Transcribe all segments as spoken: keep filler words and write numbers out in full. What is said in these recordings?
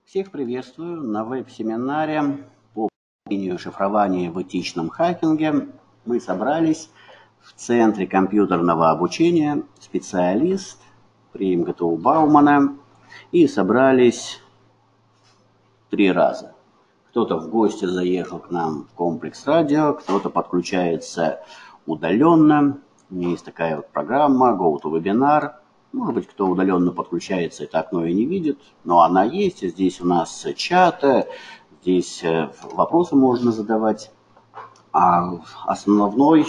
Всех приветствую на веб-семинаре по применению шифрования в этичном хакинге. Мы собрались в Центре компьютерного обучения специалист при эм гэ тэ у Баумана и собрались три раза. Кто-то в гости заехал к нам в комплекс радио, кто-то подключается удаленно. У меня есть такая вот программа GoToWebinar. Может быть, кто удаленно подключается и так но и не видит, но она есть. Здесь у нас чаты, здесь вопросы можно задавать. А основной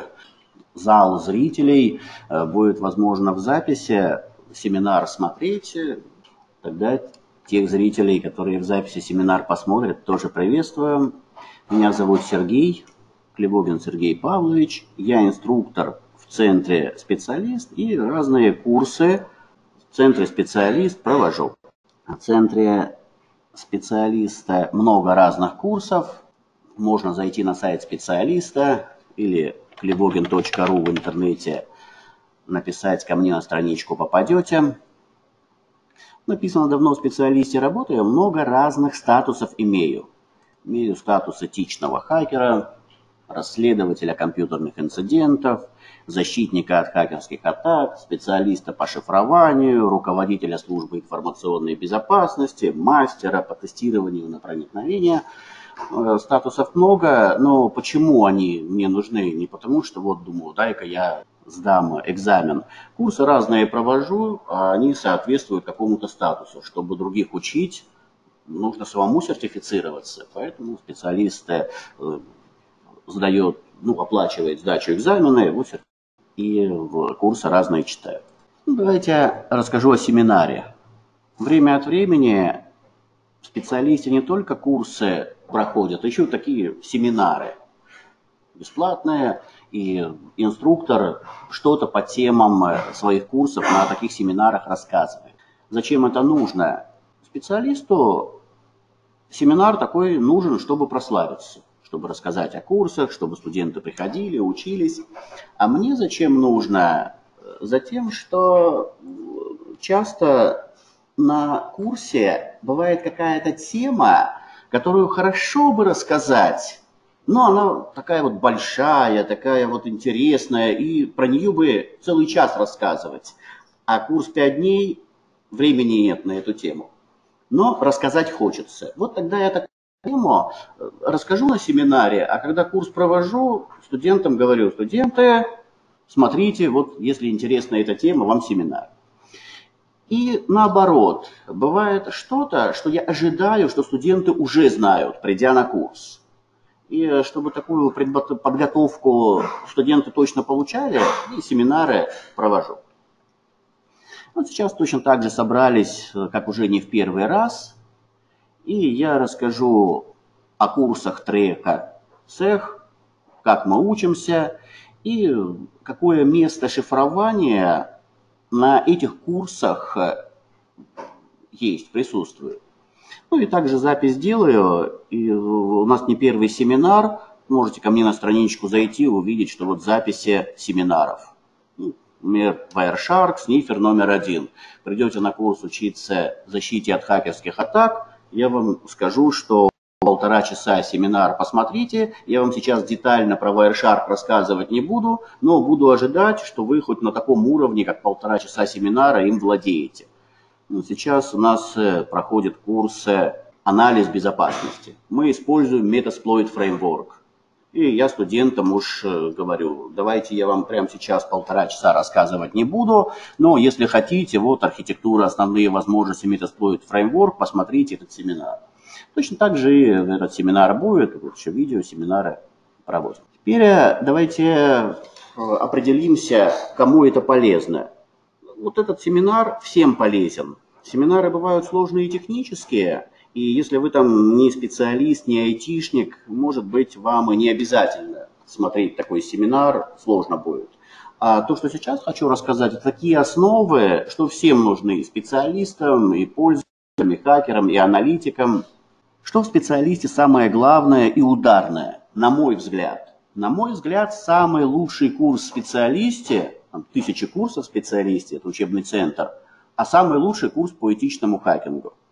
зал зрителей будет, возможно, в записи семинар смотреть. Тогда тех зрителей, которые в записи семинар посмотрят, тоже приветствуем. Меня зовут Сергей, Клевогин Сергей Павлович. Я инструктор в Центре специалист и разные курсы в Центре специалист провожу. В Центре специалиста много разных курсов. Можно зайти на сайт специалиста или клевогин точка ру в интернете, написать ко мне на страничку, попадете. Написано давно в специалисте, работаю, много разных статусов имею. Имею статус этичного хакера, расследователя компьютерных инцидентов, защитника от хакерских атак, специалиста по шифрованию, руководителя службы информационной безопасности, мастера по тестированию на проникновение. Статусов много, но почему они мне нужны? Не потому что вот думаю, дай-ка я сдам экзамен. Курсы разные провожу, а они соответствуют какому-то статусу. Чтобы других учить, нужно самому сертифицироваться. Поэтому специалист сдает, ну, оплачивает сдачу экзамена, его и курсы разные читают. Ну, давайте расскажу о семинаре. Время от времени в специалисте не только курсы проходят, еще и такие семинары бесплатные, и инструктор что-то по темам своих курсов на таких семинарах рассказывает. Зачем это нужно? Специалисту семинар такой нужен, чтобы прославиться, чтобы рассказать о курсах, чтобы студенты приходили, учились. А мне зачем нужно? Затем, что часто на курсе бывает какая-то тема, которую хорошо бы рассказать, но она такая вот большая, такая вот интересная, и про нее бы целый час рассказывать. А курс пять дней, времени нет на эту тему. Но рассказать хочется. Вот тогда я такую тему расскажу на семинаре, а когда курс провожу, студентам говорю, студенты, смотрите, вот если интересна эта тема, вам семинар. И наоборот, бывает что-то, что я ожидаю, что студенты уже знают, придя на курс. И чтобы такую подготовку студенты точно получали, и семинары провожу. Вот сейчас точно так же собрались, как уже не в первый раз, и я расскажу о курсах трека цех, как мы учимся, и какое место шифрования на этих курсах есть, присутствует. Ну и также запись делаю, и у нас не первый семинар, можете ко мне на страничку зайти, увидеть, что вот записи семинаров. Например, Wireshark, снифер номер один. Придете на курс учиться защите от хакерских атак, я вам скажу, что полтора часа семинар посмотрите. Я вам сейчас детально про Wireshark рассказывать не буду, но буду ожидать, что вы хоть на таком уровне, как полтора часа семинара, им владеете. Сейчас у нас проходит курс «Анализ безопасности». Мы используем Metasploit Framework. И я студентам уж говорю, давайте я вам прямо сейчас полтора часа рассказывать не буду, но если хотите, вот архитектура, основные возможности Metasploit Framework, посмотрите этот семинар. Точно так же и этот семинар будет, вот еще видео, семинары проводим. Теперь давайте определимся, кому это полезно. Вот этот семинар всем полезен. Семинары бывают сложные и технические, и если вы там не специалист, не айтишник, может быть, вам и не обязательно смотреть такой семинар, сложно будет. А то, что сейчас хочу рассказать, это такие основы, что всем нужны, специалистам, и пользователям, и хакерам, и аналитикам. Что в специалисте самое главное и ударное, на мой взгляд? На мой взгляд, самый лучший курс в специалисте, там, тысячи курсов в специалисте, это учебный центр, а самый лучший курс по этичному хакингу.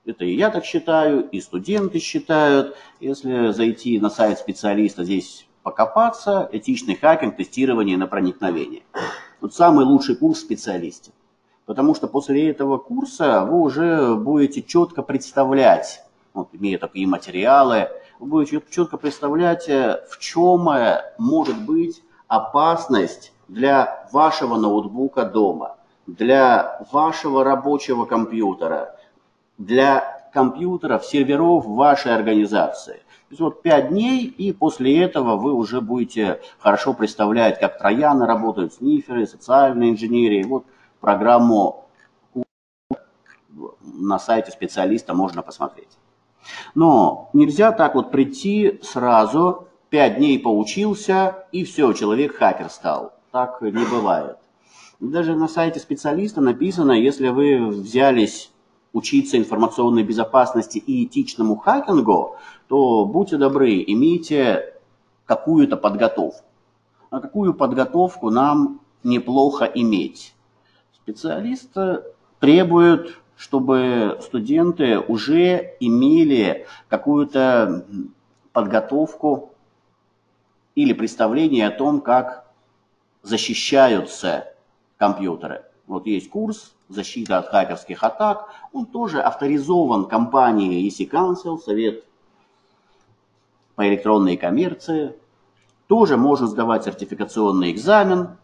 Это и я так считаю, и студенты считают. Если зайти на сайт специалиста, здесь покопаться, этичный хакинг, тестирование на проникновение. Вот самый лучший курс в специалисте. Потому что после этого курса вы уже будете четко представлять, вот, имея такие материалы, вы будете четко представлять, в чем может быть опасность для вашего ноутбука дома, для вашего рабочего компьютера, для компьютеров, серверов вашей организации. То есть вот пять дней, и после этого вы уже будете хорошо представлять, как трояны работают, сниферы, социальная инженерия. Вот программу на сайте специалиста можно посмотреть. Но нельзя так вот прийти сразу, пять дней поучился, и все, человек хакер стал. Так не бывает. Даже на сайте специалиста написано, если вы взялись учиться информационной безопасности и этичному хакингу, то будьте добры, имейте какую-то подготовку. А какую подготовку нам неплохо иметь? Специалист требует, чтобы студенты уже имели какую-то подготовку или представление о том, как защищаются компьютеры. Вот есть курс «Защита от хакерских атак». Он тоже авторизован компанией и си Council, Совет по электронной коммерции. Тоже можно сдавать сертификационный экзамен.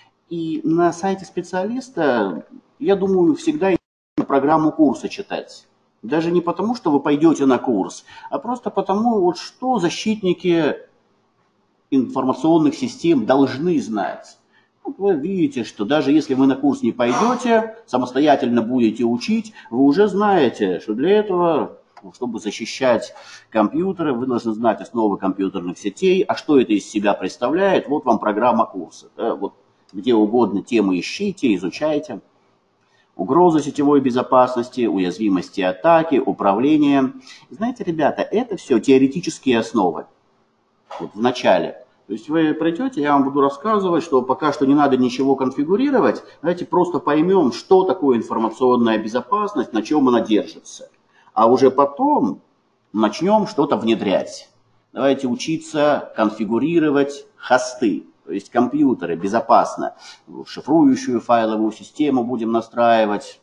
И на сайте специалиста, я думаю, всегда программу курса читать. Даже не потому, что вы пойдете на курс, а просто потому, вот, что защитники информационных систем должны знать. Вот вы видите, что даже если вы на курс не пойдете, самостоятельно будете учить, вы уже знаете, что для этого, чтобы защищать компьютеры, вы должны знать основы компьютерных сетей, а что это из себя представляет, вот вам программа курса. Да, вот где угодно темы ищите, изучайте. Угрозы сетевой безопасности, уязвимости атаки, управление. Знаете, ребята, это все теоретические основы. Вот в начале. То есть вы придете, я вам буду рассказывать, что пока что не надо ничего конфигурировать, давайте просто поймем, что такое информационная безопасность, на чем она держится. А уже потом начнем что-то внедрять. Давайте учиться конфигурировать хосты, то есть компьютеры безопасно. Шифрующую файловую систему будем настраивать,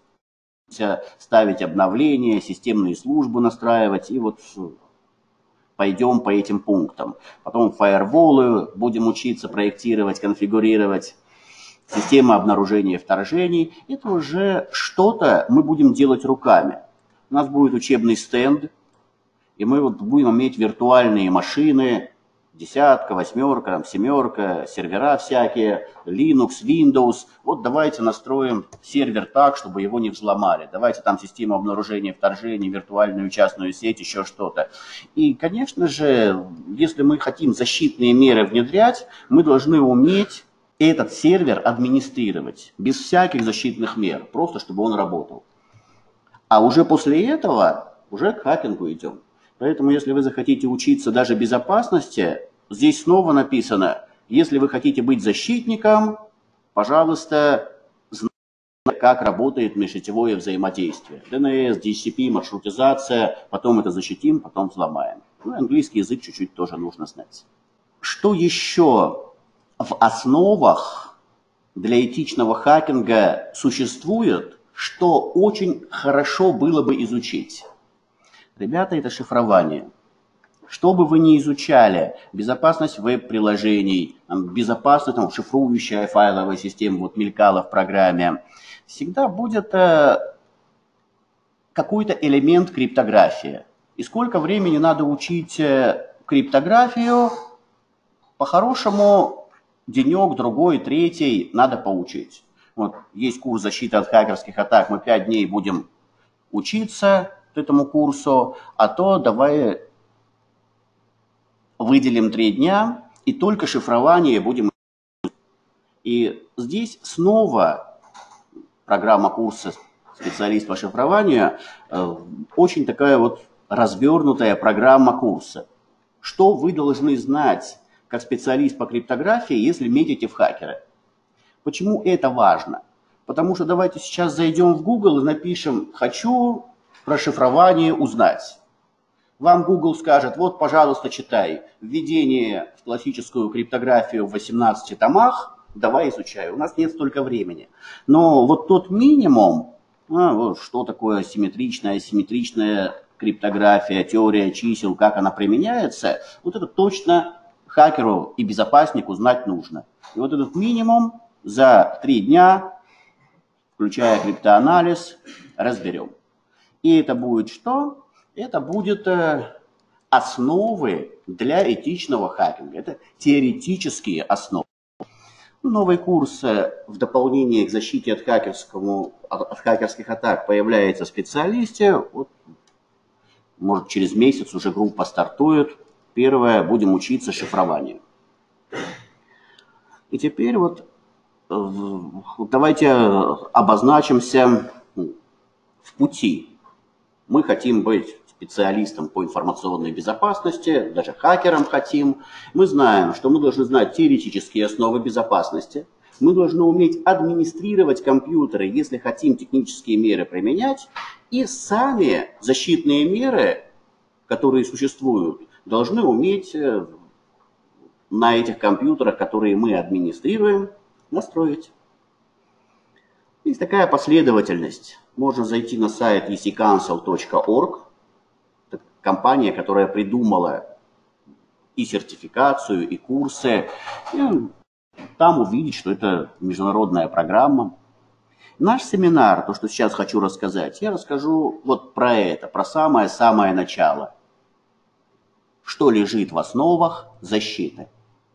ставить обновления, системные службы настраивать и вот... Пойдем по этим пунктам. Потом фаерволы будем учиться проектировать, конфигурировать. Система обнаружения вторжений. Это уже что-то мы будем делать руками. У нас будет учебный стенд, и мы вот будем иметь виртуальные машины, десятка, восьмерка, там, семерка, сервера всякие, Linux, Windows. Вот давайте настроим сервер так, чтобы его не взломали. Давайте там систему обнаружения вторжений, виртуальную частную сеть, еще что-то. И, конечно же, если мы хотим защитные меры внедрять, мы должны уметь этот сервер администрировать без всяких защитных мер, просто чтобы он работал. А уже после этого уже к хакингу идем. Поэтому, если вы захотите учиться даже безопасности, здесь снова написано, если вы хотите быть защитником, пожалуйста, знайте, как работает межсетевое взаимодействие. ди эн эс, ди эйч си пи, маршрутизация, потом это защитим, потом взломаем. Ну, английский язык чуть-чуть тоже нужно знать. Что еще в основах для этичного хакинга существует, что очень хорошо было бы изучить? Ребята, это шифрование. Что бы вы ни изучали, безопасность веб-приложений, безопасность, там, шифрующая файловая система, вот мелькала в программе, всегда будет э, какой-то элемент криптографии. И сколько времени надо учить э, криптографию, по-хорошему, денек, другой, третий надо поучить. Вот есть курс защиты от хакерских атак, мы пять дней будем учиться этому курсу, а то давай выделим три дня и только шифрование будем. И здесь снова программа курса специалист по шифрованию, очень такая вот развернутая программа курса. Что вы должны знать как специалист по криптографии, если метите в хакеры? Почему это важно? Потому что давайте сейчас зайдем в Google и напишем «хочу про шифрование узнать. Вам Google скажет, вот, пожалуйста, читай введение в классическую криптографию в восемнадцати томах, давай изучай. У нас нет столько времени. Но вот тот минимум, а, вот, что такое симметричная, асимметричная криптография, теория чисел, как она применяется, вот это точно хакеру и безопаснику знать нужно. И вот этот минимум за три дня, включая криптоанализ, разберем. И это будет что? Это будет э, основы для этичного хакинга. Это теоретические основы. Новый курс э, в дополнение к защите от, хакерскому, от, от хакерских атак появляется в специалисте. Вот, может, через месяц уже группа стартует. Первое, будем учиться шифрованию. И теперь вот э, давайте обозначимся в пути. Мы хотим быть специалистом по информационной безопасности, даже хакером хотим. Мы знаем, что мы должны знать теоретические основы безопасности. Мы должны уметь администрировать компьютеры, если хотим технические меры применять. И сами защитные меры, которые существуют, должны уметь на этих компьютерах, которые мы администрируем, настроить. Есть такая последовательность. Можно зайти на сайт и си council точка орг. Это компания, которая придумала и сертификацию, и курсы. И там увидеть, что это международная программа. Наш семинар, то, что сейчас хочу рассказать, я расскажу вот про это, про самое-самое начало. Что лежит в основах защиты.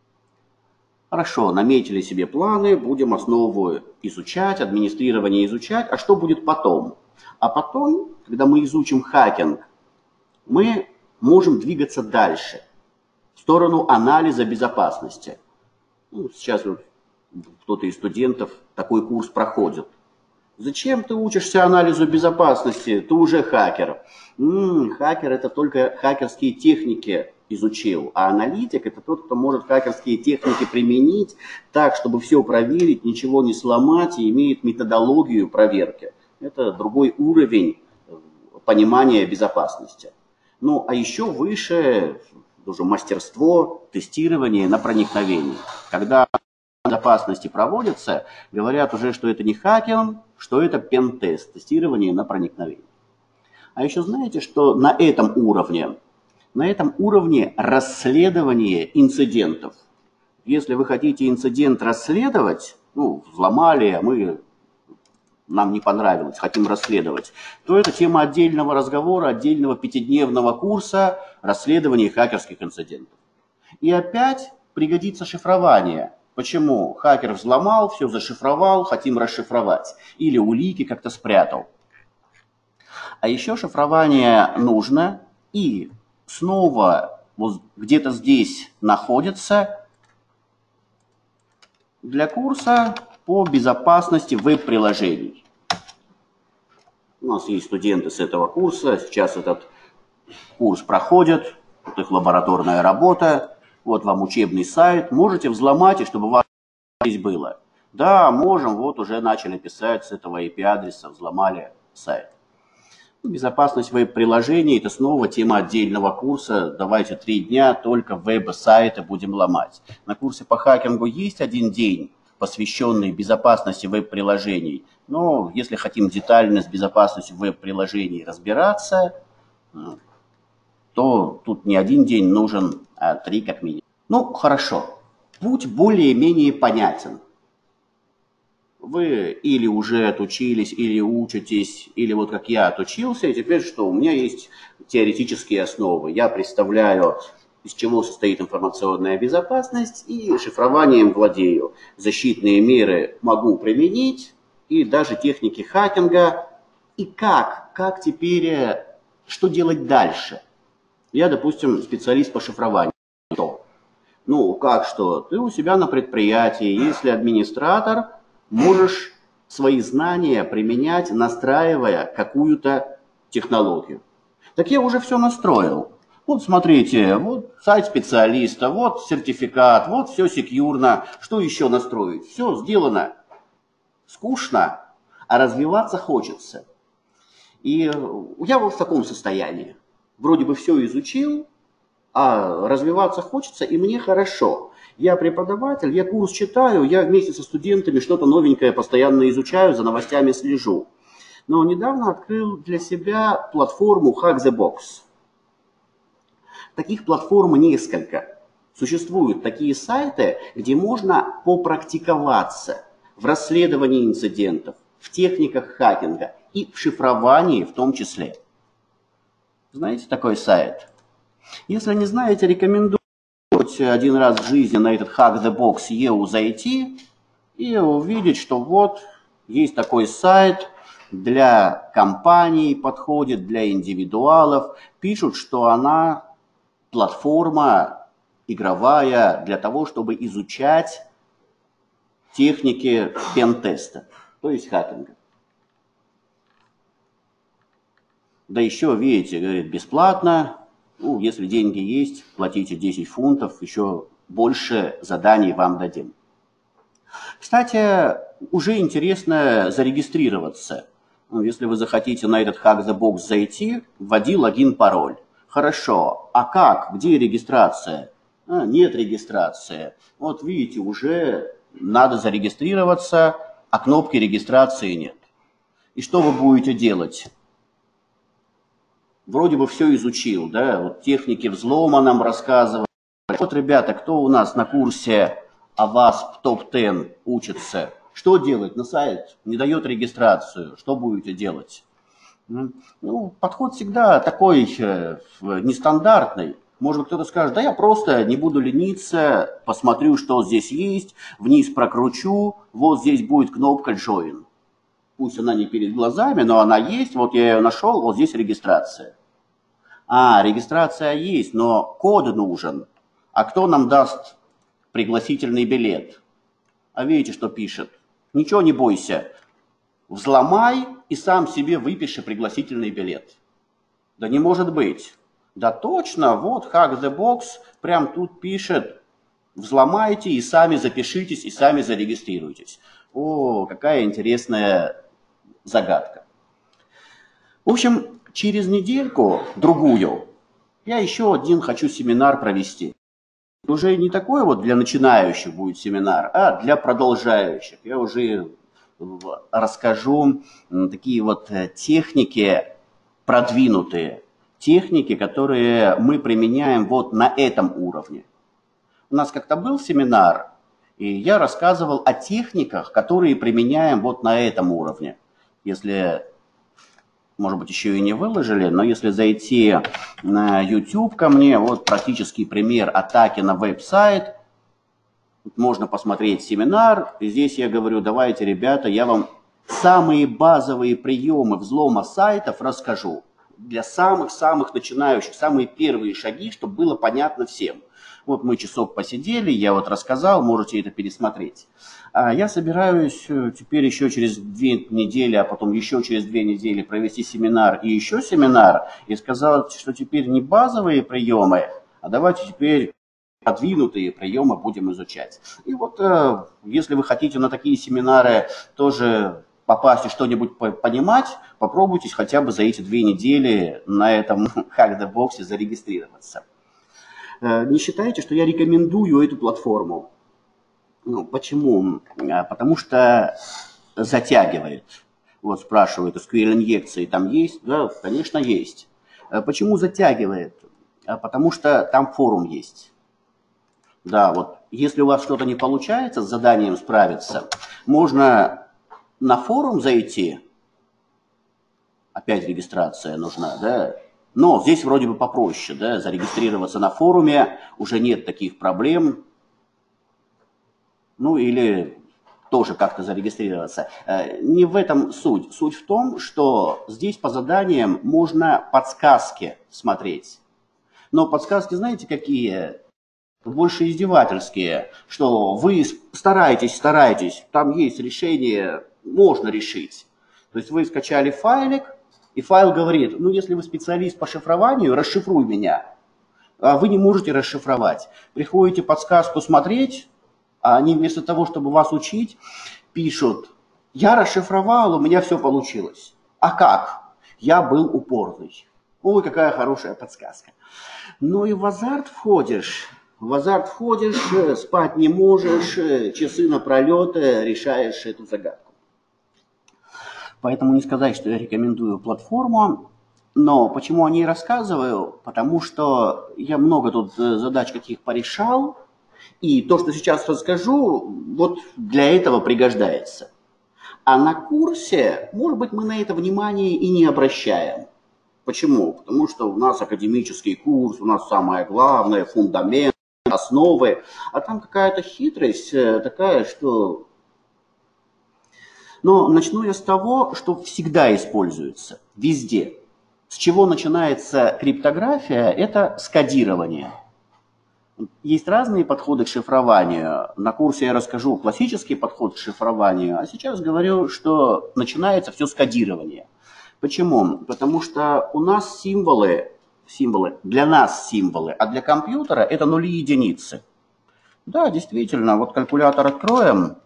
Хорошо, наметили себе планы, будем основу изучать, администрирование изучать. А что будет потом? А потом, когда мы изучим хакинг, мы можем двигаться дальше, в сторону анализа безопасности. Ну, сейчас вот кто-то из студентов такой курс проходит. Зачем ты учишься анализу безопасности? Ты уже хакер. М-м, хакер это только хакерские техники изучил, а аналитик это тот, кто может хакерские техники применить так, чтобы все проверить, ничего не сломать и имеет методологию проверки. Это другой уровень понимания безопасности. Ну, а еще выше уже мастерство тестирования на проникновение. Когда безопасности проводятся, говорят уже, что это не хакинг, что это пентест, тестирование на проникновение. А еще знаете, что на этом уровне, на этом уровне расследование инцидентов. Если вы хотите инцидент расследовать, ну, взломали, а мы, нам не понравилось, хотим расследовать, то это тема отдельного разговора, отдельного пятидневного курса расследования хакерских инцидентов. И опять пригодится шифрование. Почему? Хакер взломал, все зашифровал, хотим расшифровать. Или улики как-то спрятал. А еще шифрование нужно. И снова вот где-то здесь находится для курса по безопасности веб-приложений. У нас есть студенты с этого курса. Сейчас этот курс проходит. Вот их лабораторная работа. Вот вам учебный сайт. Можете взломать, и чтобы у вас здесь было. Да, можем. Вот уже начали писать с этого ай пи-адреса, взломали сайт. Безопасность веб-приложений – это снова тема отдельного курса. Давайте три дня только веб-сайты будем ломать. На курсе по хакингу есть один день, посвященный безопасности веб-приложений. Но если хотим детально с безопасностью веб-приложений разбираться, то тут не один день нужен, а три как минимум. Ну, хорошо. Путь более-менее понятен. Вы или уже отучились, или учитесь, или вот как я отучился, и теперь что? У меня есть теоретические основы. Я представляю, из чего состоит информационная безопасность, и шифрованием владею. Защитные меры могу применить, и даже техники хакинга. И как? Как теперь, что делать дальше? Я, допустим, специалист по шифрованию. Ну, как что? Ты у себя на предприятии, если администратор, можешь свои знания применять, настраивая какую-то технологию. Так я уже все настроил. Вот смотрите, вот сайт специалиста, вот сертификат, вот все секьюрно. Что еще настроить? Все сделано. Скучно, а развиваться хочется. И я вот в таком состоянии. Вроде бы все изучил, а развиваться хочется, и мне хорошо. Я преподаватель, я курс читаю, я вместе со студентами что-то новенькое постоянно изучаю, за новостями слежу. Но недавно открыл для себя платформу Hack the Box. Таких платформ несколько. Существуют такие сайты, где можно попрактиковаться в расследовании инцидентов, в техниках хакинга и в шифровании в том числе. Знаете такой сайт? Если не знаете, рекомендую один раз в жизни на этот Hack the Box и ю зайти и увидеть, что вот есть такой сайт, для компаний подходит, для индивидуалов. Пишут, что она платформа игровая для того, чтобы изучать техники пентеста, то есть хакинга. Да еще, видите, говорит, бесплатно. Ну, если деньги есть, платите десять фунтов, еще больше заданий вам дадим. Кстати, уже интересно зарегистрироваться. Ну, если вы захотите на этот Hack the Box зайти, вводи логин, пароль. Хорошо, а как? Где регистрация? А, нет регистрации. Вот видите, уже надо зарегистрироваться, а кнопки регистрации нет. И что вы будете делать? Вроде бы все изучил, да, вот техники взлома нам рассказывали. Вот, ребята, кто у нас на курсе авасп топ десять учится, что делать? На сайт не дает регистрацию, что будете делать? Ну, подход всегда такой э, нестандартный. Может быть, кто-то скажет, да я просто не буду лениться, посмотрю, что здесь есть, вниз прокручу, вот здесь будет кнопка Join. Пусть она не перед глазами, но она есть, вот я ее нашел, вот здесь регистрация. А, регистрация есть, но код нужен. А кто нам даст пригласительный билет? А видите, что пишет? Ничего не бойся, взломай и сам себе выпиши пригласительный билет. Да не может быть. Да точно, вот Hack the Box прям тут пишет, взломайте и сами запишитесь, и сами зарегистрируйтесь. О, какая интересная загадка. В общем, через недельку, другую, я еще один хочу семинар провести. Уже не такой вот для начинающих будет семинар, а для продолжающих. Я уже расскажу такие вот техники продвинутые, техники, которые мы применяем вот на этом уровне. У нас как-то был семинар, и я рассказывал о техниках, которые применяем вот на этом уровне. Если, может быть, еще и не выложили, но если зайти на YouTube ко мне, вот практический пример атаки на веб-сайт, можно посмотреть семинар, и здесь я говорю, давайте, ребята, я вам самые базовые приемы взлома сайтов расскажу. Для самых-самых начинающих, самые первые шаги, чтобы было понятно всем. Вот мы часок посидели, я вот рассказал, можете это пересмотреть. А я собираюсь теперь еще через две недели, а потом еще через две недели провести семинар и еще семинар, и сказал, что теперь не базовые приемы, а давайте теперь продвинутые приемы будем изучать. И вот если вы хотите на такие семинары тоже попасть и что-нибудь понимать, попробуйте хотя бы за эти две недели на этом Hack the Box зарегистрироваться. Не считайте, что я рекомендую эту платформу. Ну, почему? Потому что затягивает. Вот спрашивают, эс кью эль-инъекции там есть? Да, конечно, есть. Почему затягивает? Потому что там форум есть. Да, вот если у вас что-то не получается с заданием справиться, можно на форум зайти. Опять регистрация нужна, да? Но здесь вроде бы попроще, да, зарегистрироваться на форуме, уже нет таких проблем. Ну или тоже как-то зарегистрироваться. Не в этом суть. Суть в том, что здесь по заданиям можно подсказки смотреть. Но подсказки, знаете, какие? Больше издевательские, что вы стараетесь, стараетесь, там есть решение, можно решить. То есть вы скачали файлик, и файл говорит, ну если вы специалист по шифрованию, расшифруй меня. А вы не можете расшифровать. Приходите подсказку смотреть, а они вместо того, чтобы вас учить, пишут, я расшифровал, у меня все получилось. А как? Я был упорный. Ой, какая хорошая подсказка. Ну и в азарт входишь. В азарт входишь, спать не можешь, часы напролет решаешь эту загадку. Поэтому не сказать, что я рекомендую платформу. Но почему о ней рассказываю? Потому что я много тут задач каких порешал. И то, что сейчас расскажу, вот для этого пригождается. А на курсе, может быть, мы на это внимание и не обращаем. Почему? Потому что у нас академический курс, у нас самое главное, фундамент, основы. А там какая-то хитрость такая, что... Но начну я с того, что всегда используется, везде. С чего начинается криптография? Это с кодирования. Есть разные подходы к шифрованию. На курсе я расскажу классический подход к шифрованию, а сейчас говорю, что начинается все с кодирования. Почему? Потому что у нас символы, символы, для нас символы, а для компьютера это нули и единицы. Да, действительно, вот калькулятор откроем,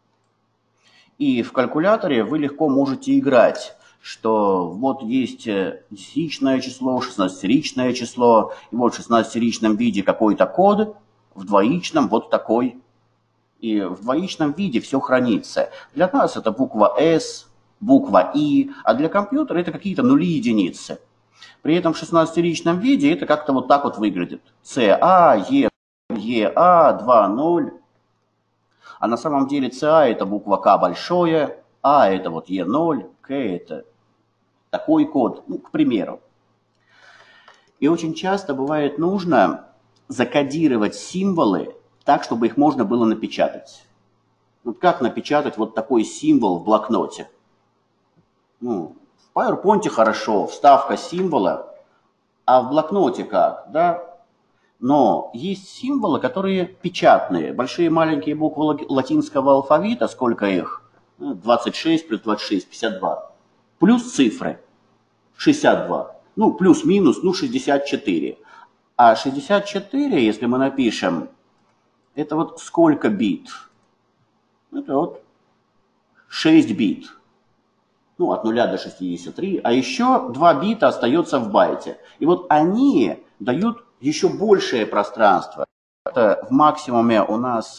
и в калькуляторе вы легко можете играть, что вот есть десятичное число, шестнадцатеричное число, и вот в шестнадцатеричном виде какой-то код, в двоичном вот такой. И в двоичном виде все хранится. Для нас это буква S, буква И, а для компьютера это какие-то нули и единицы. При этом в шестнадцатеричном виде это как-то вот так вот выглядит. ЦА, Е, ЕА, два ноль. А на самом деле ЦА это буква К большое, А это вот Е ноль, К это такой код, ну, к примеру. И очень часто бывает нужно закодировать символы так, чтобы их можно было напечатать. Вот как напечатать вот такой символ в блокноте? Ну, в PowerPoint хорошо, вставка символа, а в блокноте как, да? Но есть символы, которые печатные. Большие и маленькие буквы латинского алфавита, сколько их? двадцать шесть плюс двадцать шесть, пятьдесят два. Плюс цифры, шестьдесят два. Ну, плюс-минус, ну, шестьдесят четыре. А шестьдесят четыре, если мы напишем, это вот сколько бит? Это вот шесть бит. Ну, от нуля до шестидесяти трёх. А еще два бита остается в байте. И вот они дают еще большее пространство. Это в максимуме у нас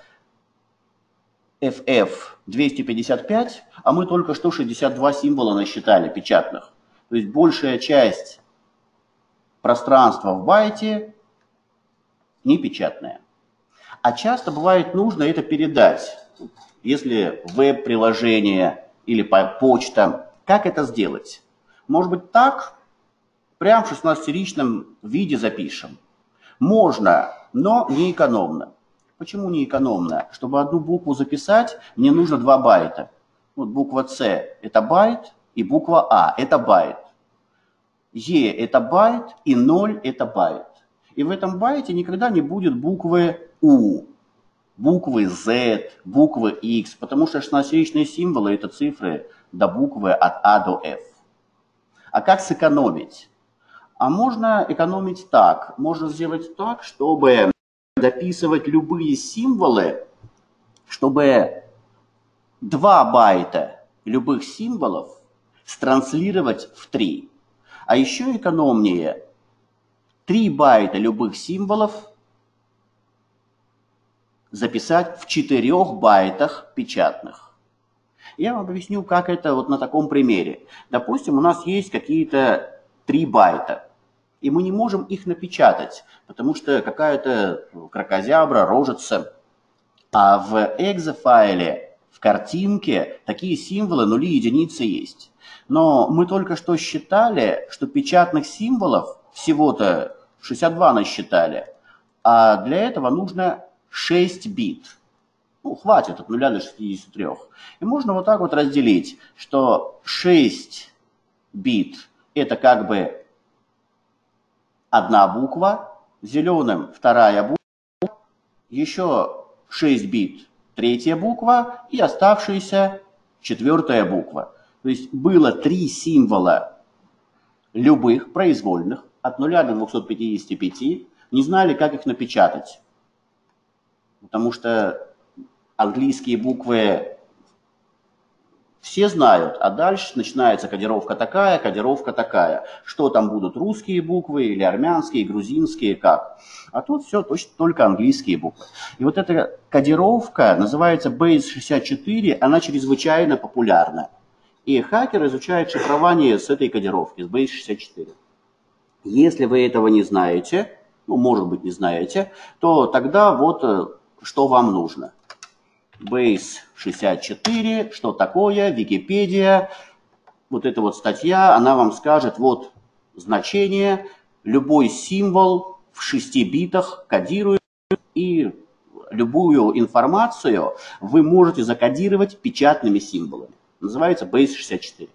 эф эф двести пятьдесят пять, а мы только что шестьдесят два символа насчитали печатных. То есть большая часть пространства в байте не печатная. А часто бывает нужно это передать. Если веб-приложение или почта, как это сделать? Может быть так? Прям в шестнадцатеричном виде запишем. Можно, но не экономно. Почему не экономно? Чтобы одну букву записать, мне нужно два байта. Вот буква С это байт, и буква А это байт. Е это байт, и ноль это байт. И в этом байте никогда не будет буквы У, буквы Z, буквы X, потому что шестнадцатеричные символы это цифры до буквы от А до F. А как сэкономить? А можно экономить так. Можно сделать так, чтобы записывать любые символы, чтобы два байта любых символов транслировать в три. А еще экономнее три байта любых символов записать в четырех байтах печатных. Я вам объясню, как это вот на таком примере. Допустим, у нас есть какие-то три байта. И мы не можем их напечатать, потому что какая-то кракозябра, рожица. А в экзо-файле, в картинке, такие символы, нули, единицы есть. Но мы только что считали, что печатных символов всего-то шестьдесят два насчитали. А для этого нужно шесть бит. Ну, хватит от нуля до шестидесяти трёх. И можно вот так вот разделить, что шесть бит это как бы одна буква, зеленым вторая буква, еще шесть бит третья буква и оставшаяся четвертая буква. То есть было три символа любых произвольных от нуля до двухсот пятидесяти пяти, не знали, как их напечатать. Потому что английские буквы все знают, а дальше начинается кодировка такая, кодировка такая. Что там будут, русские буквы или армянские, грузинские, как. А тут все точно только английские буквы. И вот эта кодировка называется бейс шестьдесят четыре, она чрезвычайно популярна. И хакер изучает шифрование с этой кодировки, с бейс шестьдесят четыре. Если вы этого не знаете, ну, может быть, не знаете, то тогда вот что вам нужно. бейс шестьдесят четыре, что такое, Википедия, вот эта вот статья, она вам скажет, вот значение, любой символ в шести битах кодирует, и любую информацию вы можете закодировать печатными символами. Называется бейс шестьдесят четыре.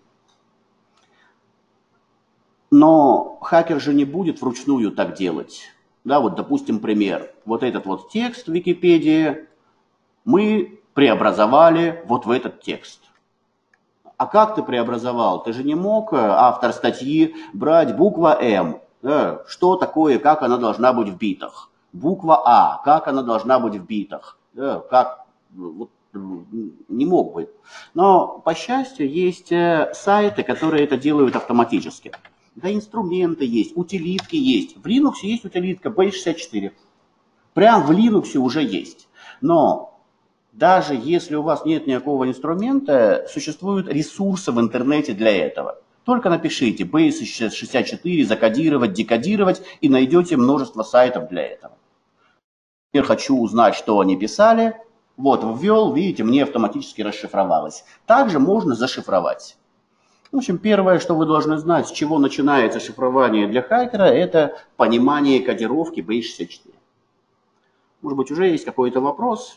Но хакер же не будет вручную так делать. Да, вот, допустим, пример. Вот этот вот текст в Википедии мы преобразовали вот в этот текст. А как ты преобразовал? Ты же не мог, автор статьи, брать буква М. Да, что такое, как она должна быть в битах? Буква А, как она должна быть в битах? Да, как, вот, не мог бы. Но, по счастью, есть сайты, которые это делают автоматически. Да, инструменты есть, утилитки есть. В Linux есть утилитка бейс шестьдесят четыре. Прям в Linux уже есть. Но даже если у вас нет никакого инструмента, существуют ресурсы в интернете для этого. Только напишите бейс шестьдесят четыре, закодировать, декодировать, и найдете множество сайтов для этого. Я хочу узнать, что они писали. Вот, ввел, видите, мне автоматически расшифровалось. Также можно зашифровать. В общем, первое, что вы должны знать, с чего начинается шифрование для хакера, это понимание кодировки бейс шестьдесят четыре. Может быть, уже есть какой-то вопрос?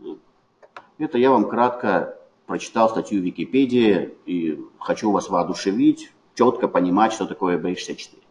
Это я вам кратко прочитал статью в Википедии и хочу вас воодушевить, четко понимать, что такое бейс шестьдесят четыре.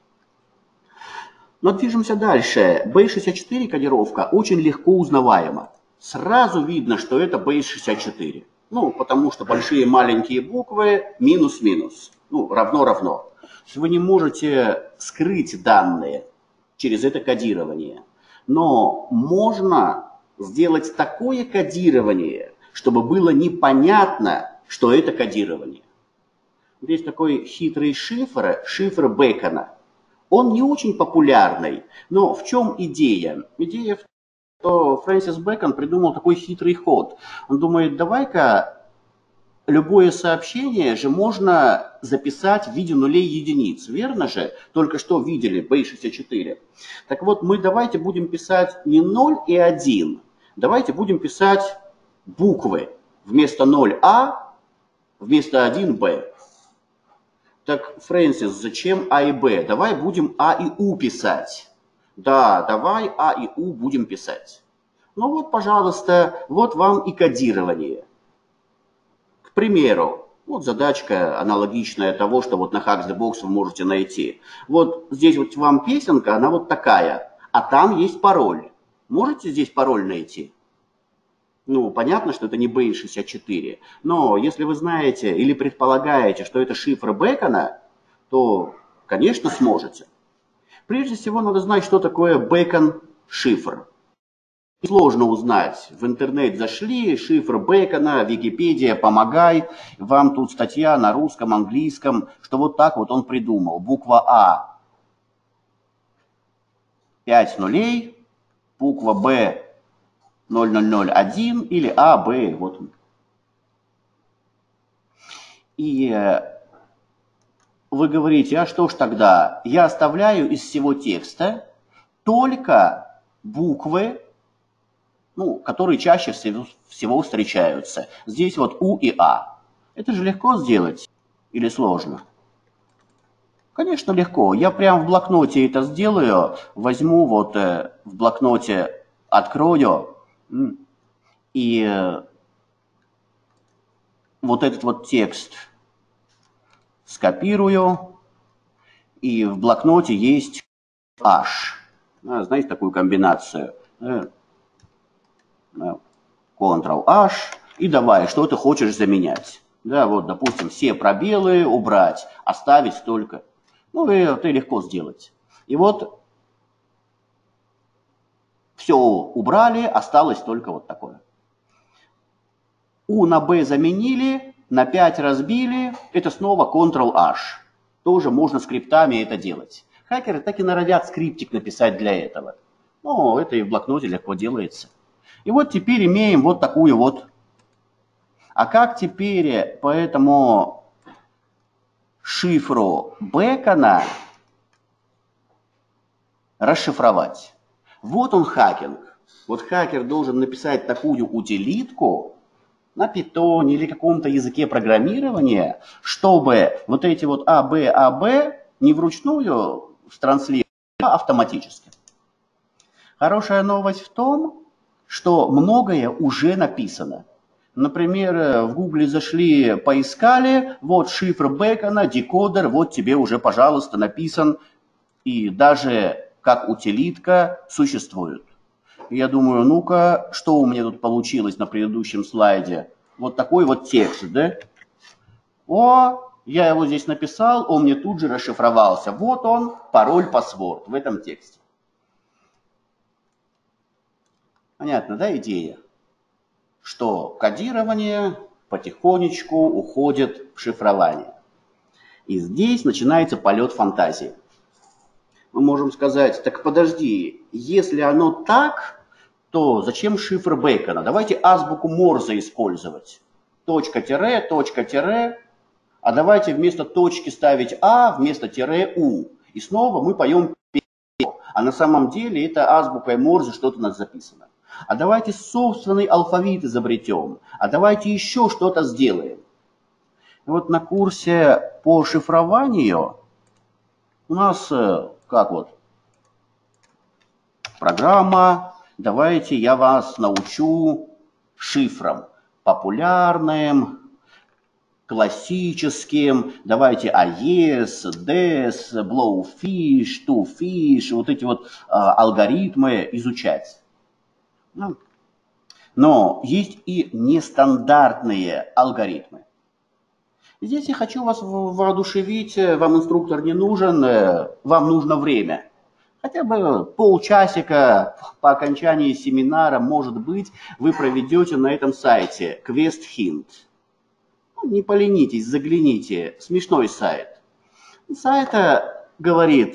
Но движемся дальше. бейс шестьдесят четыре кодировка очень легко узнаваема. Сразу видно, что это бейс шестьдесят четыре. Ну, потому что большие маленькие буквы минус-минус, ну, равно-равно. Вы не можете скрыть данные через это кодирование. Но можно сделать такое кодирование, чтобы было непонятно, что это кодирование. Есть такой хитрый шифр, шифр Бэкона. Он не очень популярный, но в чем идея? Идея в том, что Фрэнсис Бэкон придумал такой хитрый ход. Он думает, давай-ка любое сообщение же можно записать в виде нулей и единиц. Верно же? Только что видели бейс шестьдесят четыре. Так вот, мы давайте будем писать не ноль и один. Давайте будем писать буквы. Вместо ноль А, вместо один Б. Так, Фрэнсис, зачем А и Б? Давай будем А и У писать. Да, давай А и У будем писать. Ну вот, пожалуйста, вот вам и кодирование. К примеру, вот задачка аналогичная того, что вот на Hacks the Box вы можете найти. Вот здесь вот вам песенка, она вот такая, а там есть пароль. Можете здесь пароль найти? Ну, понятно, что это не бейс шестьдесят четыре, но если вы знаете или предполагаете, что это шифр Бэкона, то, конечно, сможете. Прежде всего, надо знать, что такое Бэкон-шифр. Сложно узнать. В интернет зашли, шифр Бэкона, Википедия, помогай. Вам тут статья на русском, английском, что вот так вот он придумал. Буква А пять нулей, буква Б ноль ноль ноль один или А, Б, вот. И вы говорите, а что ж тогда? Я оставляю из всего текста только буквы, ну, которые чаще всего, всего встречаются. Здесь вот У и А. Это же легко сделать или сложно? Конечно, легко. Я прям в блокноте это сделаю. Возьму вот э, в блокноте, открою и э, вот этот вот текст скопирую. И в блокноте есть H. Знаете такую комбинацию? контрол-H. И давай, что ты хочешь заменять. Да, вот, допустим, все пробелы убрать, оставить только. Ну, и это легко сделать. И вот все убрали, осталось только вот такое. У на Б заменили, на пять разбили, это снова контрол-H. Тоже можно скриптами это делать. Хакеры так и норовят скриптик написать для этого. Ну, это и в блокноте легко делается. И вот теперь имеем вот такую вот. А как теперь по этому шифру Бекона расшифровать? Вот он хакинг. Вот хакер должен написать такую утилитку на питоне или каком-то языке программирования, чтобы вот эти вот А, Б, А, Б не вручную транслировать, а автоматически. Хорошая новость в том, что многое уже написано. Например, в Гугле зашли, поискали, вот шифр Бекона, декодер, вот тебе уже, пожалуйста, написан, и даже как утилитка существует. Я думаю, ну-ка, что у меня тут получилось на предыдущем слайде? Вот такой вот текст, да? О, я его здесь написал, он мне тут же расшифровался. Вот он, пароль, паспорт в этом тексте. Понятно, да, идея? Что кодирование потихонечку уходит в шифрование. И здесь начинается полет фантазии. Мы можем сказать, так подожди, если оно так, то зачем шифр Бекона? Давайте азбуку Морзе использовать. Точка, тире, точка, тире. А давайте вместо точки ставить А, вместо тире У. И снова мы поем песню. А на самом деле это азбукой Морзе что-то у нас записано. А давайте собственный алфавит изобретем. А давайте еще что-то сделаем. И вот на курсе по шифрованию у нас как вот программа. Давайте я вас научу шифрам популярным, классическим. Давайте эй и эс, ди эс, Blowfish, TwoFish, вот эти вот а, алгоритмы изучать. Но есть и нестандартные алгоритмы. Здесь я хочу вас воодушевить, вам инструктор не нужен, вам нужно время. Хотя бы полчасика по окончании семинара, может быть, вы проведете на этом сайте Quest Hint. Не поленитесь, загляните, смешной сайт. Сайт говорит,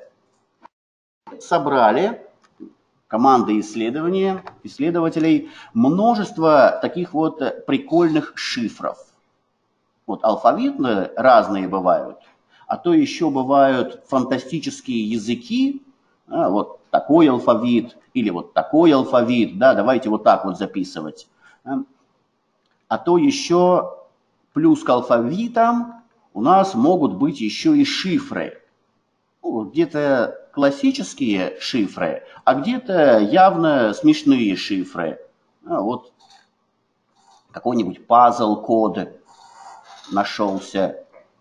собрали команды исследования, исследователей множество таких вот прикольных шифров. Вот алфавитные разные бывают, а то еще бывают фантастические языки, а, вот такой алфавит или вот такой алфавит, да, давайте вот так вот записывать. А то еще плюс к алфавитам у нас могут быть еще и шифры. Ну, где-то классические шифры, а где-то явно смешные шифры. А, вот какой-нибудь пазл-код нашелся.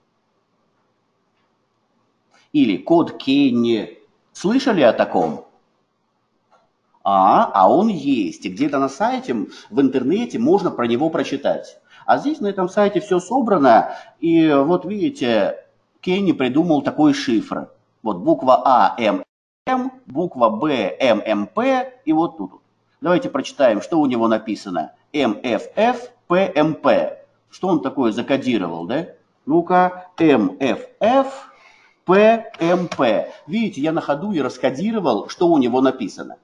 Или код Кенни. Слышали о таком? А, а он есть. И где-то на сайте, в интернете можно про него прочитать. А здесь на этом сайте все собрано. И вот видите, Кенни придумал такой шифр. Вот буква А, М, М, буква Б, М, М, П. И вот тут. Давайте прочитаем, что у него написано. М, Ф, Ф, П, М, П. Что он такое закодировал, да? Ну-ка, М, Ф, Ф, П, М, П. Видите, я на ходу и раскодировал, что у него написано.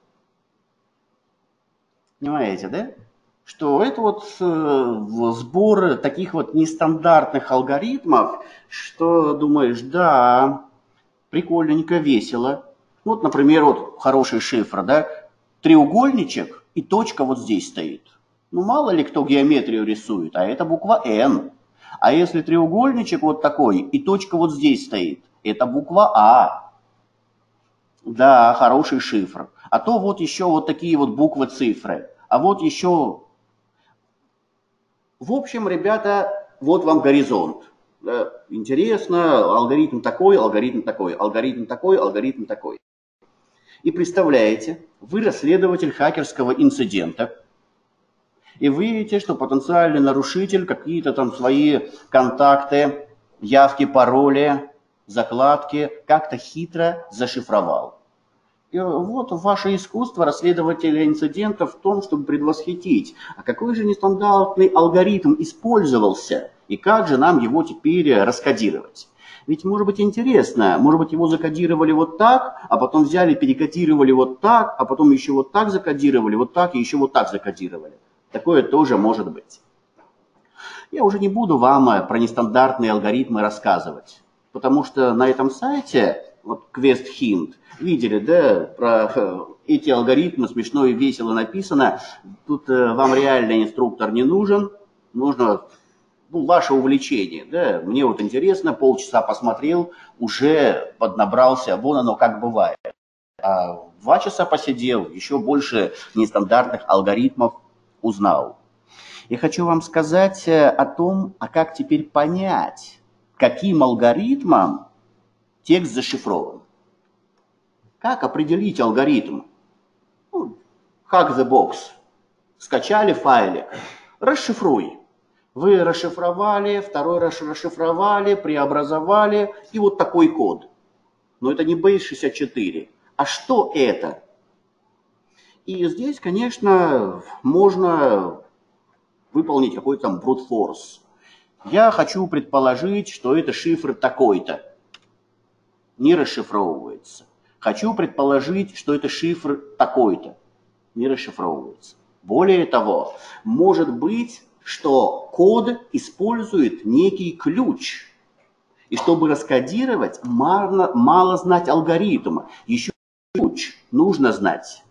Понимаете, да? Что это вот э, сбор таких вот нестандартных алгоритмов, что думаешь, да, прикольненько, весело. Вот, например, вот хороший шифр, да? Треугольничек и точка вот здесь стоит. Ну, мало ли кто геометрию рисует, а это буква Н. А если треугольничек вот такой, и точка вот здесь стоит, это буква А. Да, хороший шифр. А то вот еще вот такие вот буквы-цифры. А вот еще... В общем, ребята, вот вам горизонт. Интересно, алгоритм такой, алгоритм такой, алгоритм такой, алгоритм такой. И представляете, вы расследователь хакерского инцидента, и вы видите, что потенциальный нарушитель какие-то там свои контакты, явки, пароли, закладки как-то хитро зашифровал. И вот ваше искусство расследователя инцидентов в том, чтобы предвосхитить, а какой же нестандартный алгоритм использовался, И как же нам его теперь раскодировать? Ведь может быть интересно, может быть его закодировали вот так, а потом взяли, перекодировали вот так, а потом еще вот так закодировали, вот так и еще вот так закодировали. Такое тоже может быть. Я уже не буду вам про нестандартные алгоритмы рассказывать, потому что на этом сайте, вот Quest Hint, видели, да, про эти алгоритмы, смешно и весело написано. Тут вам реальный инструктор не нужен, нужно... Ну, ваше увлечение, да, мне вот интересно, полчаса посмотрел, уже поднабрался, вон оно как бывает. А два часа посидел, еще больше нестандартных алгоритмов узнал. Я хочу вам сказать о том, а как теперь понять, каким алгоритмом текст зашифрован. Как определить алгоритм? Ну, hack the box. Скачали файлик, расшифруй. Вы расшифровали, второй раз расшифровали, преобразовали, и вот такой код. Но это не бейс шестьдесят четыре. А что это? И здесь, конечно, можно выполнить какой-то там brute force. Я хочу предположить, что это шифр такой-то. Не расшифровывается. Хочу предположить, что это шифр такой-то. Не расшифровывается. Более того, может быть, что код использует некий ключ. И чтобы раскодировать, мало, мало знать алгоритм. Еще ключ нужно знать.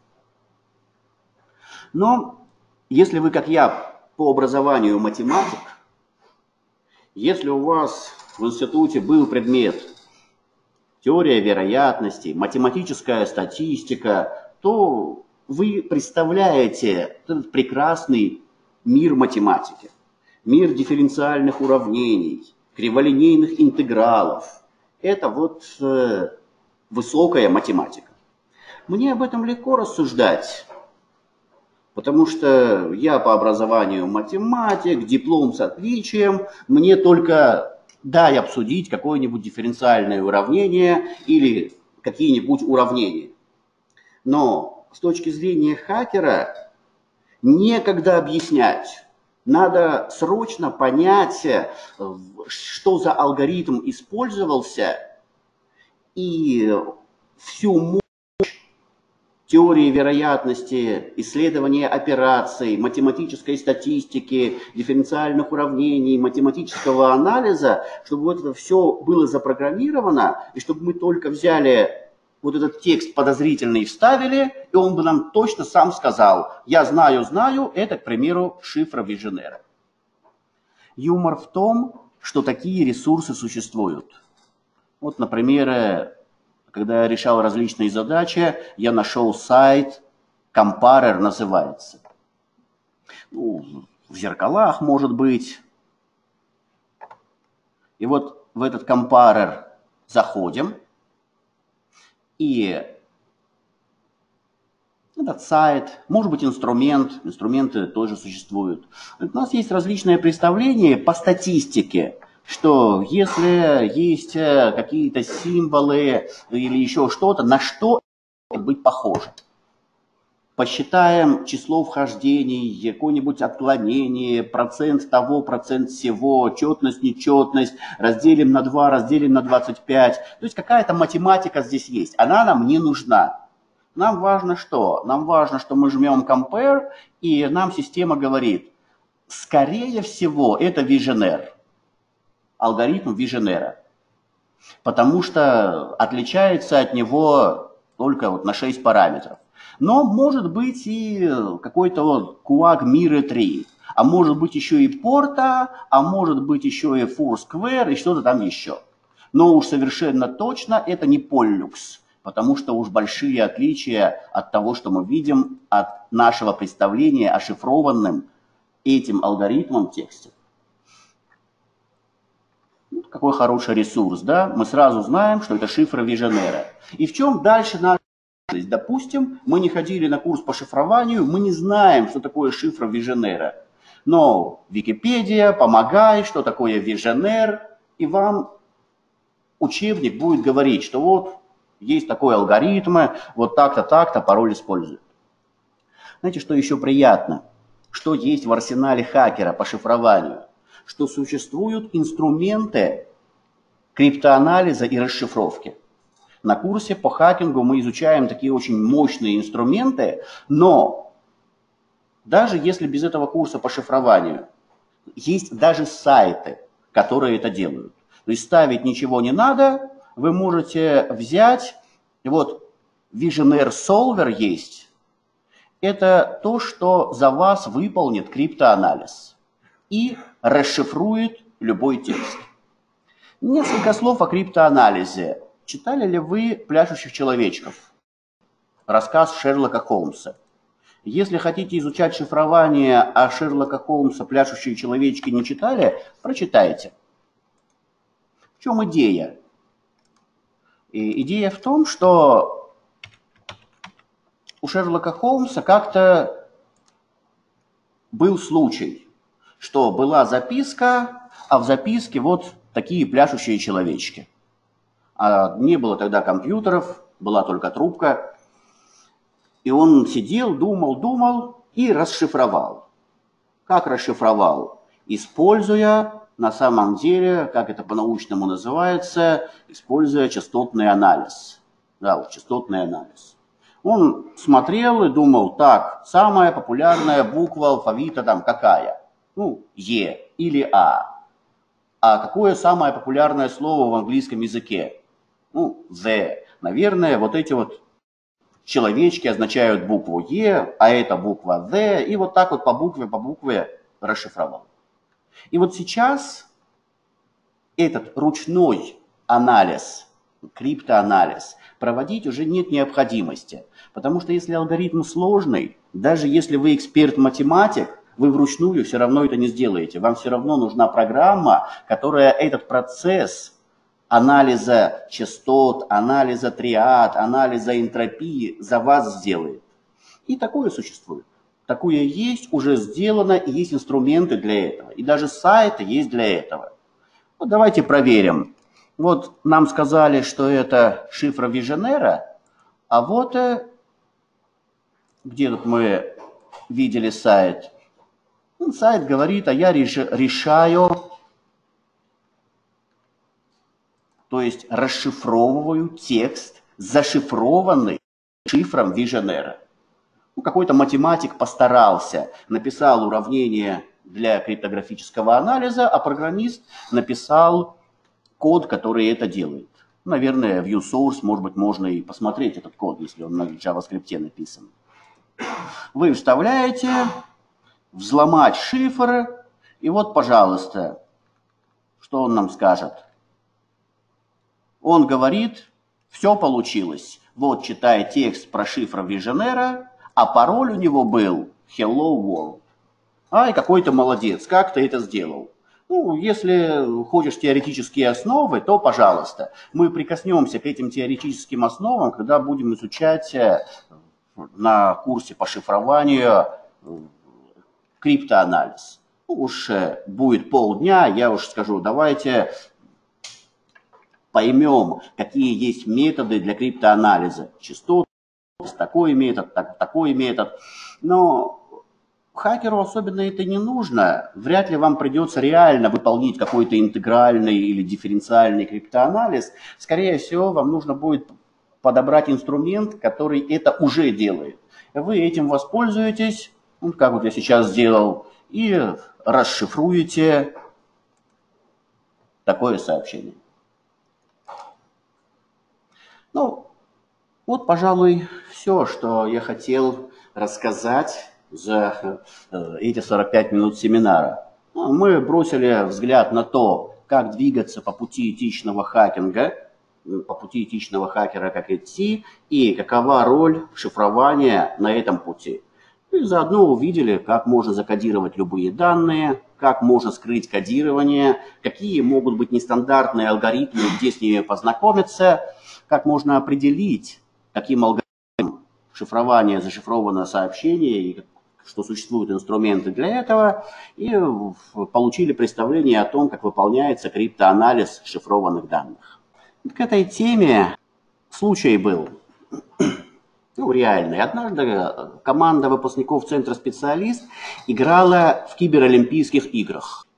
Но если вы, как я, по образованию математик, если у вас в институте был предмет теория вероятностей, математическая статистика, то вы представляете этот прекрасный мир математики, мир дифференциальных уравнений, криволинейных интегралов. Это вот э, высокая математика. Мне об этом легко рассуждать, потому что я по образованию математик, диплом с отличием, мне только дай обсудить какое-нибудь дифференциальное уравнение или какие-нибудь уравнения. Но с точки зрения хакера некогда объяснять. Надо срочно понять, что за алгоритм использовался, и всю мощь теории вероятности, исследования операций, математической статистики, дифференциальных уравнений, математического анализа, чтобы вот это все было запрограммировано, и чтобы мы только взяли вот этот текст подозрительный вставили, и он бы нам точно сам сказал: я знаю, знаю, это, к примеру, шифр Виженера. Юмор в том, что такие ресурсы существуют. Вот, например, когда я решал различные задачи, я нашел сайт, Comparer называется. Ну, в зеркалах, может быть. И вот в этот Comparer заходим, и этот сайт, может быть, инструмент, инструменты тоже существуют. У нас есть различные представления по статистике, что если есть какие-то символы или еще что-то, на что может быть похоже. Посчитаем число вхождений, какое-нибудь отклонение, процент того, процент всего, четность, нечетность, разделим на два, разделим на двадцать пять. То есть какая-то математика здесь есть. Она нам не нужна. Нам важно что? Нам важно, что мы жмем Compare, и нам система говорит: скорее всего, это Виженер. Алгоритм Виженера. Потому что отличается от него только вот на шесть параметров. Но может быть и какой-то вот Куаг Мира три. А может быть еще и Порта, а может быть еще и Foursquare и что-то там еще. Но уж совершенно точно это не Pollux, потому что уж большие отличия от того, что мы видим, от нашего представления о шифрованном этим алгоритмом тексте. Какой хороший ресурс, да? Мы сразу знаем, что это шифр Виженера. И в чем дальше наша... Допустим, мы не ходили на курс по шифрованию, мы не знаем, что такое шифр Виженера. Но Википедия помогает, что такое Виженер, и вам учебник будет говорить, что вот есть такой алгоритм, вот так-то, так-то пароль используют. Знаете, что еще приятно? Что есть в арсенале хакера по шифрованию? что существуют инструменты криптоанализа и расшифровки. На курсе по хакингу мы изучаем такие очень мощные инструменты, но даже если без этого курса по шифрованию, есть даже сайты, которые это делают. То есть ставить ничего не надо, вы можете взять, вот Visionaire Solver есть, это то, что за вас выполнит криптоанализ и расшифрует любой текст. Несколько слов о криптоанализе. Читали ли вы «Пляшущих человечков»? Рассказ Шерлока Холмса. Если хотите изучать шифрование, а Шерлока Холмса «Пляшущие человечки» не читали, прочитайте. В чем идея? И идея в том, что у Шерлока Холмса как-то был случай, что была записка, а в записке вот такие пляшущие человечки. А не было тогда компьютеров, была только трубка. И он сидел, думал, думал и расшифровал. Как расшифровал? Используя, на самом деле, как это по-научному называется, используя частотный анализ. Да, вот частотный анализ. Он смотрел и думал, так, самая популярная буква алфавита там какая? Ну, Е или А. А какое самое популярное слово в английском языке? Ну, the. Наверное, вот эти вот человечки означают букву Е, а это буква the. И вот так вот по букве, по букве расшифровал. И вот сейчас этот ручной анализ, криптоанализ, проводить уже нет необходимости. Потому что если алгоритм сложный, даже если вы эксперт-математик, вы вручную все равно это не сделаете. Вам все равно нужна программа, которая этот процесс анализа частот, анализа триад, анализа энтропии за вас сделает. И такое существует. Такое есть, уже сделано, и есть инструменты для этого. И даже сайты есть для этого. Вот давайте проверим. Вот нам сказали, что это шифра Visionaire, а вот где тут мы видели сайт. Ну, сайт говорит, а я реш, решаю, то есть расшифровываю текст, зашифрованный шифром Visionaire. Ну, какой-то математик постарался, написал уравнение для криптографического анализа, а программист написал код, который это делает. Наверное, в ViewSource, может быть, можно и посмотреть этот код, если он на JavaScript написан. Вы вставляете, взломать шифр, и вот, пожалуйста, что он нам скажет. Он говорит, все получилось. Вот, читай текст про шифр Visionaire, а пароль у него был Hello World. Ай, какой ты молодец, как ты это сделал? Ну, если хочешь теоретические основы, то, пожалуйста, мы прикоснемся к этим теоретическим основам, когда будем изучать на курсе по шифрованию криптоанализ. Ну, уж будет полдня, я уж скажу, давайте поймем, какие есть методы для криптоанализа. Частоты, такой метод, так, такой метод. Но хакеру особенно это не нужно. Вряд ли вам придется реально выполнить какой-то интегральный или дифференциальный криптоанализ. Скорее всего, вам нужно будет подобрать инструмент, который это уже делает. Вы этим воспользуетесь, ну, как вот я сейчас сделал, и расшифруете такое сообщение. Ну, вот, пожалуй, все, что я хотел рассказать за эти сорок пять минут семинара. Мы бросили взгляд на то, как двигаться по пути этичного хакинга, по пути этичного хакера, как идти, и какова роль шифрования на этом пути. И заодно увидели, как можно закодировать любые данные, как можно скрыть кодирование, какие могут быть нестандартные алгоритмы, где с ними познакомиться, как можно определить, каким алгоритмом шифрования зашифровано сообщение, и что существуют инструменты для этого, и получили представление о том, как выполняется криптоанализ шифрованных данных. К этой теме случай был, ну, реальный. Однажды команда выпускников Центра «Специалист» играла в киберолимпийских играх.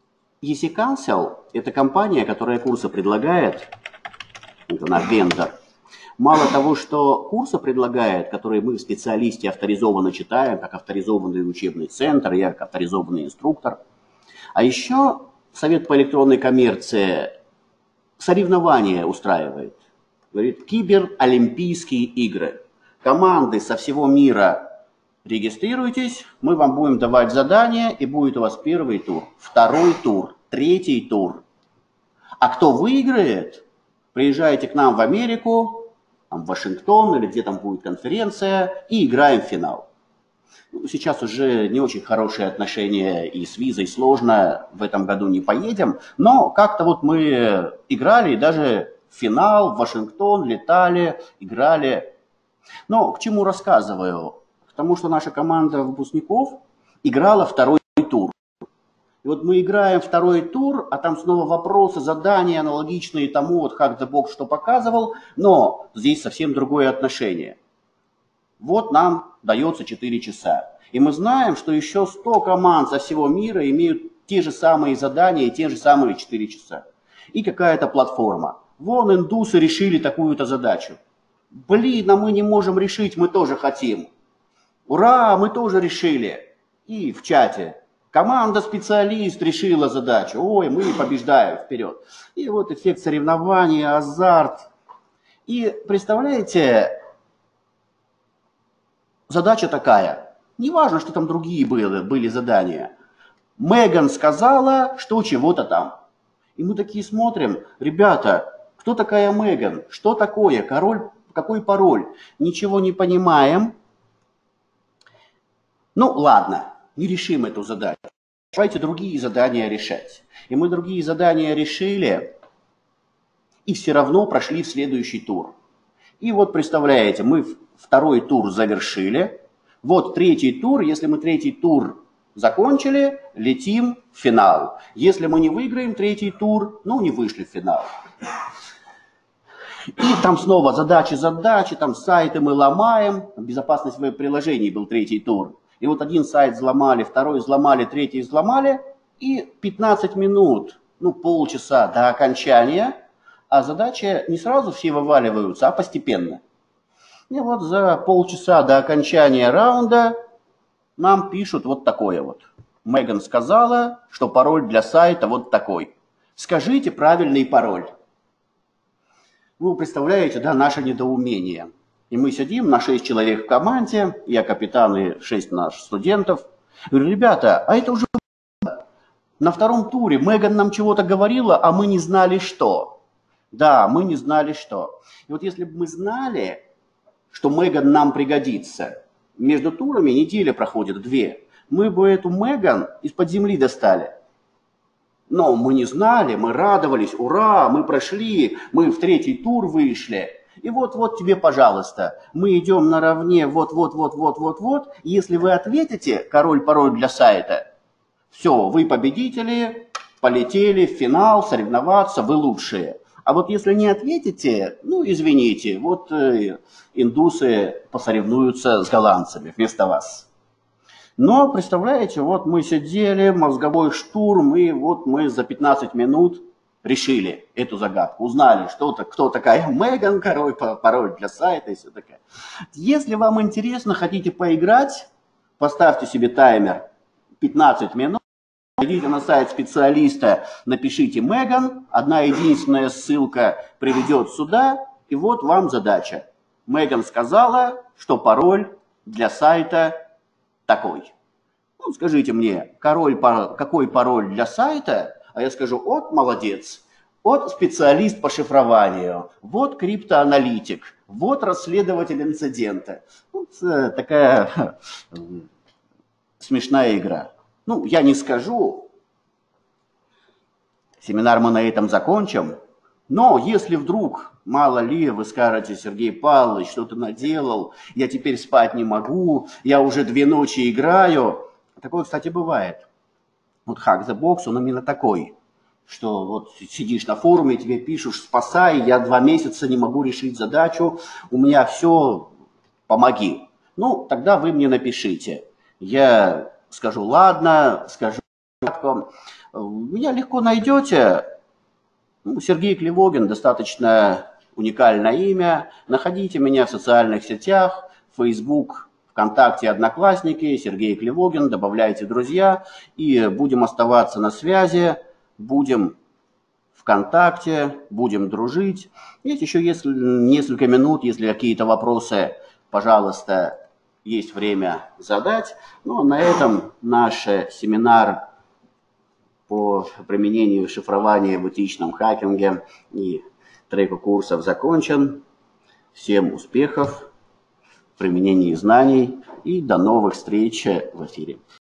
и си Council – это компания, которая курсы предлагает, это наш вендор. Мало того, что курсы предлагает, которые мы в специалисте авторизованно читаем, как авторизованный учебный центр, я как авторизованный инструктор, а еще Совет по электронной коммерции соревнования устраивает. Говорит, киберолимпийские игры. Команды со всего мира регистрируйтесь, мы вам будем давать задания, и будет у вас первый тур, второй тур, третий тур. А кто выиграет, приезжайте к нам в Америку, в Вашингтон или где там будет конференция, и играем в финал. Сейчас уже не очень хорошие отношения и с визой сложно, в этом году не поедем, но как-то вот мы играли, и даже в финал в Вашингтон летали, играли. Но к чему рассказываю? К тому, что наша команда выпускников играла второй тур. И вот мы играем второй тур, а там снова вопросы, задания, аналогичные тому, вот как The Box что показывал, но здесь совсем другое отношение. Вот нам дается четыре часа. И мы знаем, что еще сто команд со всего мира имеют те же самые задания и те же самые четыре часа. И какая-то платформа. Вон индусы решили такую-то задачу. Блин, а мы не можем решить, мы тоже хотим. Ура, мы тоже решили. И в чате. Команда-специалист решила задачу. Ой, мы побеждаем, вперед. И вот эффект соревнования, азарт. И представляете, задача такая. Неважно, что там другие были, были задания. Меган сказала, что чего-то там. И мы такие смотрим, ребята, кто такая Меган? Что такое? Король, какой пароль? Ничего не понимаем. Ну, ладно, не решим эту задачу. Давайте другие задания решать. И мы другие задания решили, и все равно прошли в следующий тур. И вот представляете, мы второй тур завершили. Вот третий тур, если мы третий тур закончили, летим в финал. Если мы не выиграем третий тур, ну, не вышли в финал. И там снова задачи, задачи, там сайты мы ломаем. Безопасность веб-приложений был третий тур. И вот один сайт взломали, второй взломали, третий взломали. И пятнадцать минут, ну, полчаса до окончания. А задачи не сразу все вываливаются, а постепенно. И вот за полчаса до окончания раунда нам пишут вот такое вот. Меган сказала, что пароль для сайта вот такой. Скажите правильный пароль. Вы представляете, да, наше недоумение. И мы сидим, на шесть человек в команде, я капитан и шесть наших студентов. Говорю, ребята, а это уже на втором туре Меган нам чего-то говорила, а мы не знали что. Да, мы не знали что. И вот если бы мы знали, что Меган нам пригодится, между турами неделя проходит, две, мы бы эту Меган из-под земли достали. Но мы не знали, мы радовались, ура, мы прошли, мы в третий тур вышли. И вот-вот тебе, пожалуйста, мы идем наравне, вот-вот-вот-вот-вот-вот. Если вы ответите, король-пароль для сайта, все, вы победители, полетели в финал, соревноваться, вы лучшие. А вот если не ответите, ну, извините, вот э, индусы посоревнуются с голландцами вместо вас. Но, представляете, вот мы сидели, мозговой штурм, и вот мы за пятнадцать минут решили эту загадку, узнали, что -то, кто такая Меган, король, пароль для сайта и все такое. Если вам интересно, хотите поиграть, поставьте себе таймер пятнадцать минут, идите на сайт специалиста, напишите Меган, одна единственная ссылка приведет сюда, и вот вам задача. Меган сказала, что пароль для сайта такой. Ну, скажите мне, король, какой пароль для сайта? А я скажу, вот молодец, вот специалист по шифрованию, вот криптоаналитик, вот расследователь инцидента. Вот такая смешная игра. Ну, я не скажу, семинар мы на этом закончим, но если вдруг, мало ли, вы скажете, Сергей Павлович, что ты наделал, я теперь спать не могу, я уже две ночи играю. Такое, кстати, бывает. Вот Hack the Box, он именно такой, что вот сидишь на форуме, тебе пишут, спасай, я два месяца не могу решить задачу, у меня все, помоги. Ну, тогда вы мне напишите. Я скажу, ладно, скажу, заявку. Меня легко найдете. Сергей Клевогин, достаточно уникальное имя. Находите меня в социальных сетях, Facebook, ВКонтакте, Одноклассники, Сергей Клевогин, добавляйте друзья, и будем оставаться на связи, будем ВКонтакте, будем дружить. Есть еще есть несколько минут, если какие-то вопросы, пожалуйста, есть время задать. Ну, а на этом наш семинар по применению шифрования в этичном хакинге и треку курсов закончен. Всем успехов в применении знаний и до новых встреч в эфире.